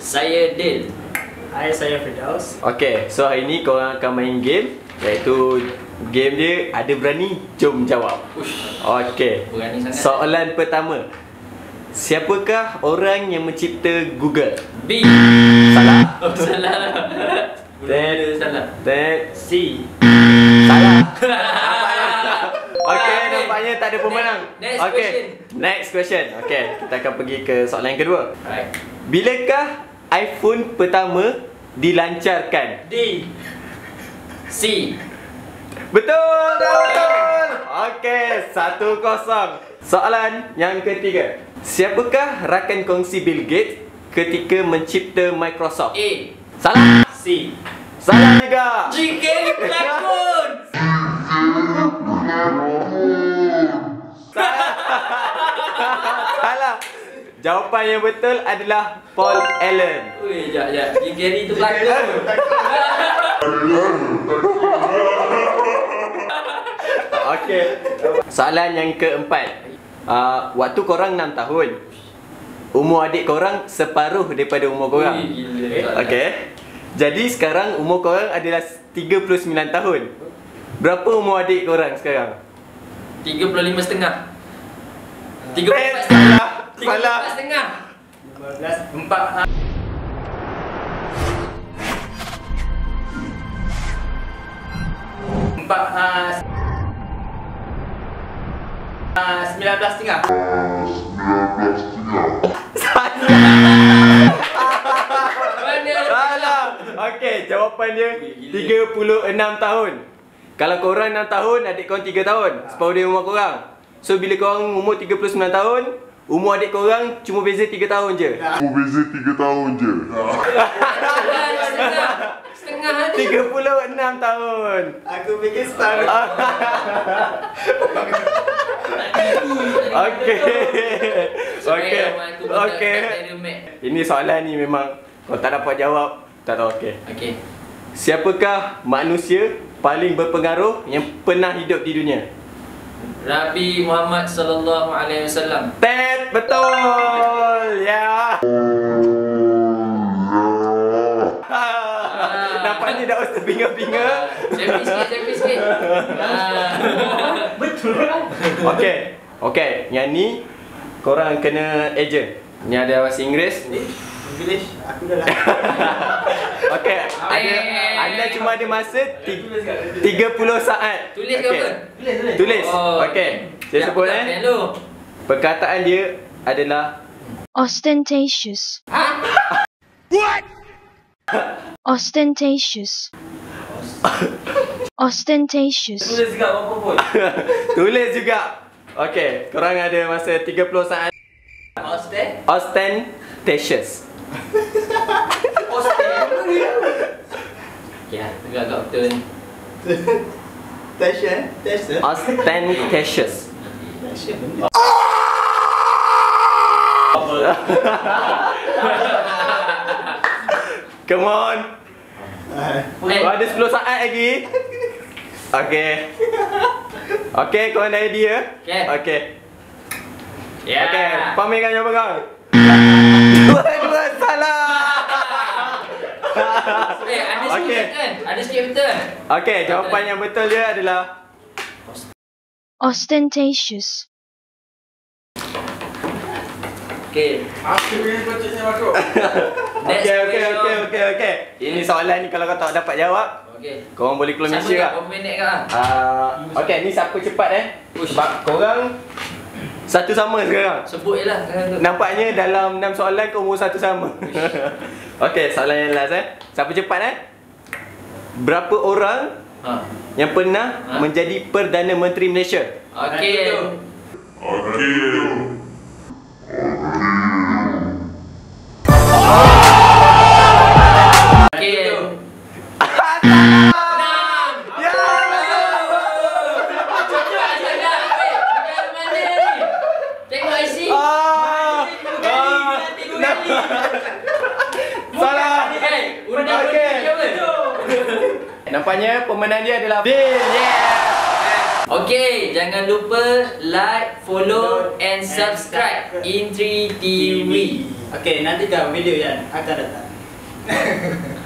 Saya Dil. Hai, saya Firdaus. Okay, so hari ni korang akan main game, iaitu game dia ada berani, jom jawab. Okay, Berani sangat. soalan pertama. Siapakah orang yang mencipta Google? B. Salah. Oh, salah lah. Mula-mula salah. C. Salah. Okay, nampaknya tak ada pemenang. Next Okay, question. next question. Okay, kita akan pergi ke soalan yang kedua. Right. Bilakah iPhone pertama dilancarkan? D. C. Betul, betul. Okey, 1-0. Soalan yang ketiga. Siapakah rakan kongsi Bill Gates ketika mencipta Microsoft? A. Salah. C. Salah juga. JK pelakon. Salah. Jawapan yang betul adalah Paul Allen. Ui, jap. Jim Carrey tu pelakon. Okey. Soalan yang keempat. Waktu korang 6 tahun, umur adik korang separuh daripada umur korang. Ui, gila. Okey. Jadi sekarang umur korang adalah 39 tahun. Berapa umur adik korang sekarang? 35,5. 34,5. Salah. Salah. 34,5. 15. 4. Empat. 19,5. Mana? Salah. Okey, jawapan dia 36 tahun. Kalau korang 6 tahun, adik korang 3 tahun. Separuh dia umur korang. So bila korang umur 39 tahun, umur adik korang cuma beza 3 tahun je. Setengah hati. 36 tahun. Aku fikir setahun. Okey. Okey. Okey. Okey. Ini soalan ni memang kalau tak dapat jawab, tak tahu. Okey. Okey. Siapakah manusia paling berpengaruh yang pernah hidup di dunia? Nabi Muhammad sallallahu alaihi wasallam. Ted, betul. Ya. Nampaknya dah usah binga-binga. Saya sikit. Betul kan? Okey. Okey, yang ni korang kena agent. Ni ada bahasa Inggeris. English. Aku dah lah. Okey, anda cuma ada masa 30 saat. Tulis ke apa? Tulis. Oh, Okey. Saya sebut Perkataan dia adalah ostentatious, ostentatious, ostentatious, Tulis juga apa pun. tulis juga. Okey, korang ada masa 30 saat. Ostentatious. Ya, agak betul ni. Tasha. Ostentatious. Come on. Kau ada 10 saat lagi. Okey. Okey, kau ada idea? Okey. Okey. Ya. Okey, pamerkan jawapan kau. Dua salah. Ada sikit Okey. kan? Ada sikit betul. Okey, jawapan yang betul dia adalah ostentatious, Okey. Aku punya kocok saya masuk. Next question. Okey. Ini soalan ni kalau kau tak dapat jawab, Okey. korang boleh keluar Sama Malaysia tak? tak? Berapa minit kah? Okey, ni siapa cepat Ush. Sebab korang satu sama sekarang. Sebut je lah sekarang tu. Nampaknya dalam 6 soalan kau umur satu sama. Okey, soalan yang last Siapa cepat Berapa orang yang pernah menjadi Perdana Menteri Malaysia? Okey. Okey. Ya! Tengok IC. Salah. Undang Okey. siapa? Nampaknya pemenang dia adalah Bill. Yeah. Okay, jangan lupa like, follow and subscribe Intri TV. Okay, nantikan video yang akan datang.